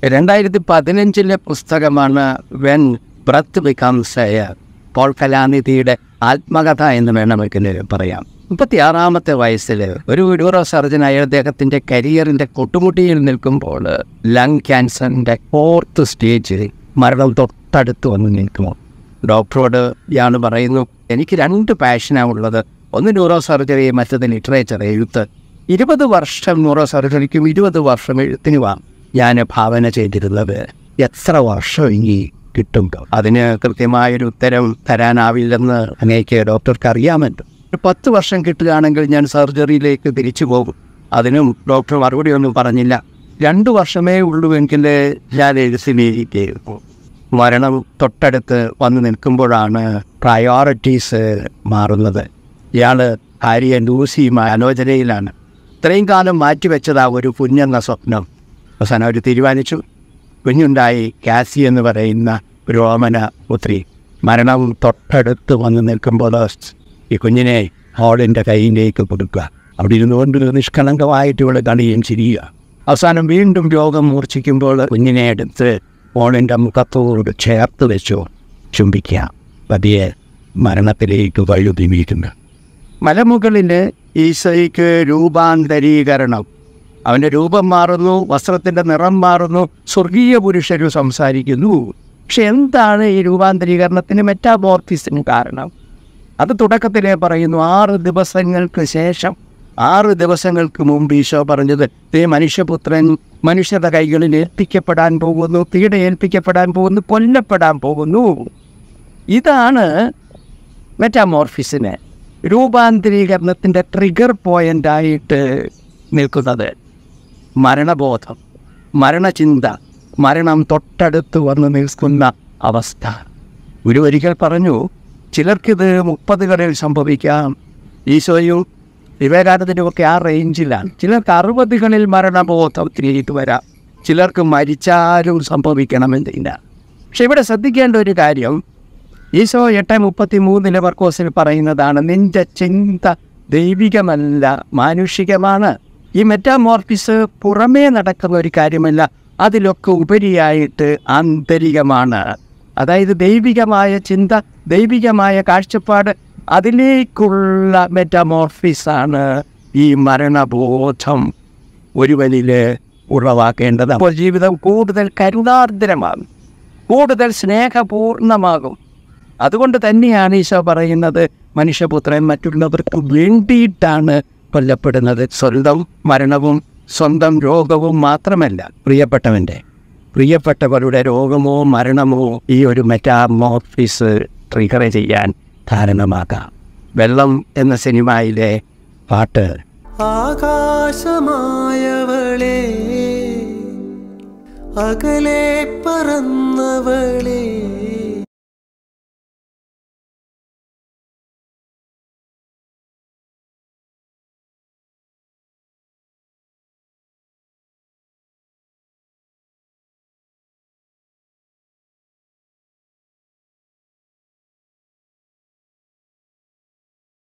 2015 പുസ്തകമാണ് when breath becomes air. Paul കലാനിധിയുടെ ആത്മകഥ എന്ന് വേണമെങ്കിൽ പറയാം. 36-ാമത്തെ വയസ്സിൽ ഒരു ന്യൂറോ സർജനായ അദ്ദേഹത്തിൻ്റെ കരിയറിൻ്റെ കൊട്ടുമുട്ടിയിൽ നിൽക്കുമ്പോൾ ലങ് ക്യാൻസറിൻ്റെ 4th സ്റ്റേജിൽ മരണം തൊട്ടടുത്ത് വന്ന് നിൽക്കുമോ. ഡോക്ടറോട് ഇയാൾ പറയുന്നു, എനിക്ക് 2 പാഷനാണ് ഉള്ളത്, ഒന്ന് ന്യൂറോ സർജറി, മറ്റത് ലിറ്ററേച്ചർ, എഴുത്ത്. 20 വർഷം ന്യൂറോ സർജറിക്കും 20 വർഷം എഴുത്തിനുമാണ് ഞാൻ ഭാവന ചെയ്തിരുന്നത്. എത്ര വർഷം ഇനി കിട്ടും? അതിന് കൃത്യമായൊരു ഉത്തരം തരാനാവില്ലെന്ന് അങ്ങേക്ക് ഡോക്ടർക്ക് അറിയാമല്ലോ. 10 വർഷം കിട്ടുകയാണെങ്കിൽ ഞാൻ സർജറിയിലേക്ക് തിരിച്ചു പോകും. അതിനും ഡോക്ടർ മറുപടി ഒന്നും പറഞ്ഞില്ല. 2 വർഷമേ ഉള്ളുവെങ്കിൽ ഞാൻ എഴുത്തിലേക്ക്. മരണം തൊട്ടടുത്ത് വന്ന് നിൽക്കുമ്പോഴാണ് പ്രയോറിറ്റീസ് മാറുന്നത്. ഇയാൾ ഭാര്യ ലൂസിയുമായി ആലോചനയിലാണ്. ഇത്രയും കാലം മാറ്റിവെച്ചതാ ഒരു കുഞ്ഞെന്ന സ്വപ്നം. അവസാനം അവർ തീരുമാനിച്ചു. കുഞ്ഞുണ്ടായി. കാസി എന്ന് പറയുന്ന ഒരു ഓമന പുത്രി. മരണം തൊട്ടടുത്ത് വന്ന് നിൽക്കുമ്പോൾ ഈ കുഞ്ഞിനെ ഹോളിൻ്റെ കയ്യിലേക്ക് കൊടുക്കുക. അവിടെ ഇരുന്നുകൊണ്ട് നിഷ്കളങ്കമായിട്ട് ഇവിടെ കളിയും ചിരിയുക. അവസാനം വീണ്ടും രോഗം മൂർച്ഛിക്കുമ്പോൾ കുഞ്ഞിനെ എടുത്ത് ഹോളിൻ്റെ മുഖത്തോട് ചേർത്ത് വെച്ചു ചുംബിക്കുക. പതിയെ മരണത്തിലേക്ക് വഴുതി വീഴുന്നു. മലമുകളിൽ ഈശോയ്ക്ക് രൂപാന്തരീകരണം. അവൻ്റെ രൂപം മാറുന്നു, വസ്ത്രത്തിൻ്റെ നിറം മാറുന്നു, സ്വർഗീയ പുരുഷരും സംസാരിക്കുന്നു. പക്ഷെ എന്താണ് ഈ രൂപാന്തരീകരണത്തിന്, മെറ്റാമോർഫിസിന് കാരണം? അത് തുടക്കത്തിലേ പറയുന്നു. 6 ദിവസങ്ങൾക്ക് ശേഷം, 6 ദിവസങ്ങൾക്ക് മുമ്പ് ഈശോ പറഞ്ഞത്, മനുഷ്യപുത്രൻ മനുഷ്യരുടെ കൈകളിൽ ഏൽപ്പിക്കപ്പെടാൻ പോകുന്നു, തീടെ ഏൽപ്പിക്കപ്പെടാൻ പോകുന്നു, കൊല്ലപ്പെടാൻ പോകുന്നു. ഇതാണ് മെറ്റാമോർഫിസിന്, രൂപാന്തരീകരണത്തിൻ്റെ ട്രിഗർ പോയിൻ്റായിട്ട് നിൽക്കുന്നത്. മരണബോധം, മരണചിന്ത, മരണം തൊട്ടടുത്ത് വന്ന് നിൽക്കുന്ന അവസ്ഥ. ഒരിക്കൽ പറഞ്ഞു, ചിലർക്കിത് 30കളിൽ സംഭവിക്കാം. ഈശോയും വിവേകാനന്ദനുമൊക്കെ ആ റേഞ്ചിലാണ്. ചിലർക്ക് 60കളിൽ മരണബോധം തിരിയിട്ട് വരാം. ചിലർക്ക് മരിച്ചാലും സംഭവിക്കണമെന്നില്ല. പക്ഷെ ഇവിടെ ശ്രദ്ധിക്കേണ്ട ഒരു കാര്യം, ഈശോ 8:33 മർക്കോസിൽ പറയുന്നതാണ്, നിന്റെ ചിന്ത ദൈവികമല്ല, മാനുഷികമാണ്. ഈ മെറ്റാമോർഫിസ് പുറമേ നടക്കുന്ന ഒരു കാര്യമല്ല, അതിലൊക്കെ ഉപരിയായിട്ട് ആന്തരികമാണ്. അതായത് ദൈവികമായ ചിന്ത, ദൈവികമായ കാഴ്ചപ്പാട്, അതിലേക്കുള്ള മെറ്റാമോർഫിസാണ് ഈ മരണബോധം ഒരുവനിൽ ഉളവാക്കേണ്ടത്. അപ്പോൾ ജീവിതം കൂടുതൽ കരുണാർദ്രമാകും, കൂടുതൽ സ്നേഹപൂർണ്ണമാകും. അതുകൊണ്ട് തന്നെയാണ് ഈശോ പറയുന്നത്, മനുഷ്യപുത്രൻ മറ്റുള്ളവർക്ക് വേണ്ടിയിട്ടാണ് കൊല്ലപ്പെടുന്നത്. സ്വന്തം മരണവും സ്വന്തം രോഗവും മാത്രമല്ല, പ്രിയപ്പെട്ടവരുടെ രോഗമോ മരണമോ ഈ ഒരു മെറ്റാമോർഫിസ് ട്രിഗർ ചെയ്യാൻ കാരണമാകാം. വെള്ളം എന്ന സിനിമയിലെ പാട്ട്, ആകാശമായവളെ അകലെ പറന്നവളെ